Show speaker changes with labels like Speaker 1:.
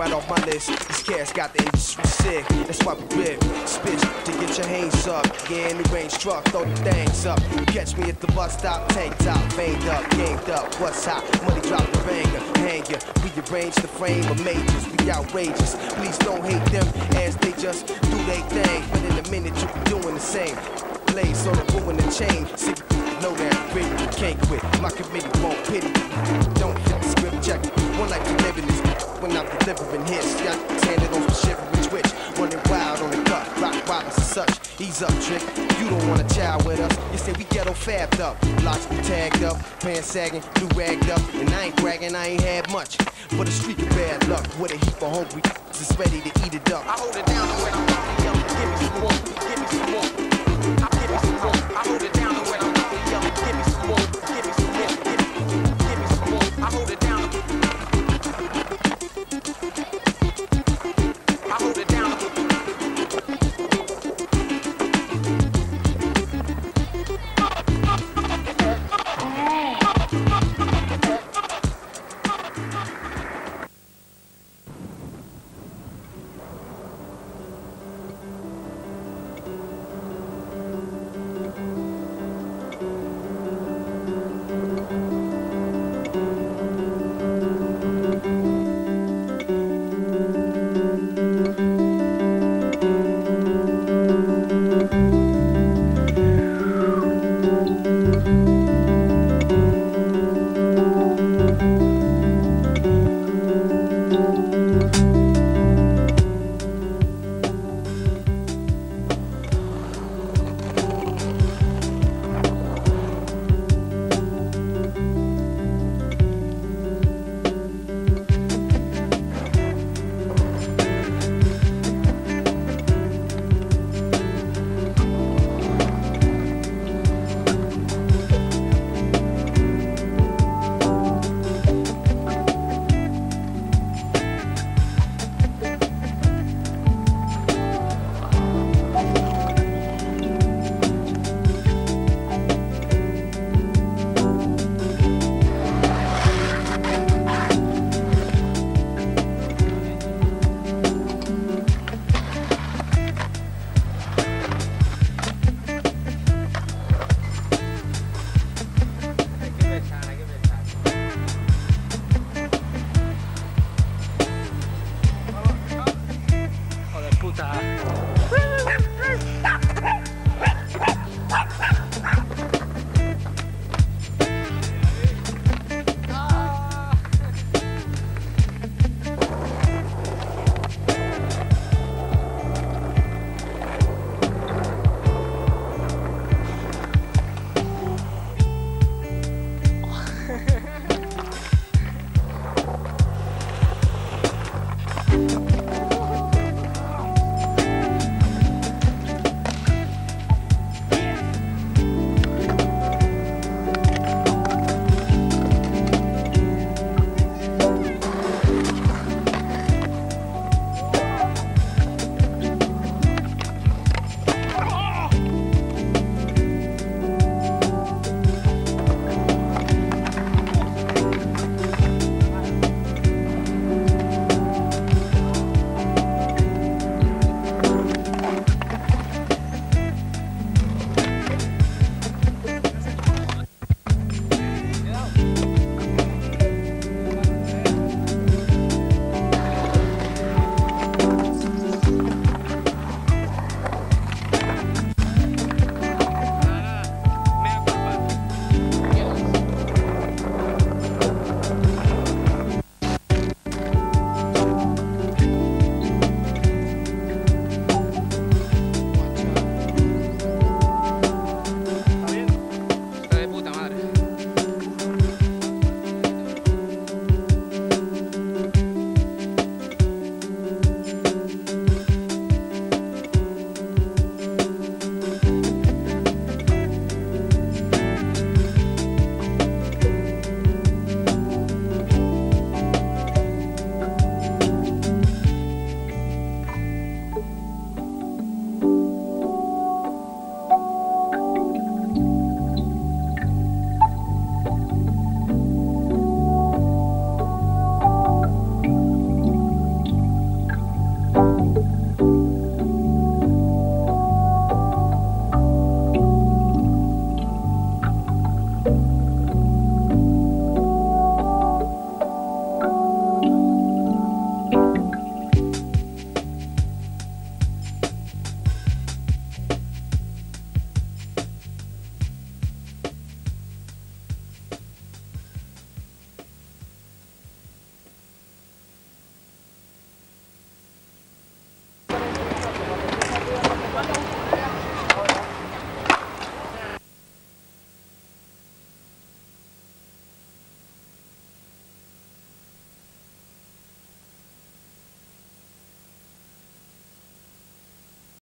Speaker 1: right off my list. These cats got the industry sick. That's why we rip. Spit to get your hands up. Yeah, in the range truck, throw the things up. You catch me at the bus stop, tank top, veined up, gamed up. What's hot? Money drop the banger, hang ya. Rearrange the frame of majors. We outrageous. Please don't hate them as they just do they thing. But in a minute you be doing the same. Blaze so the ruin the chain. Sick know that grit you can't quit. My committee won't pity. Don't hit the script, check it. One life to live in this when I'm delivering hits. Y'all handed on some shivering twitch. Running wild on the cut, rock violence and such. Ease up, trick. You don't want to child with us. You say we ghetto fabbed up. Locks be tagged up, pants sagging, blue ragged up. And I ain't bragging, I ain't had much. But a streak of bad luck with a heap of hungry is ready to eat it up. I hold it down and when I'm walking, give me some more, give me some more.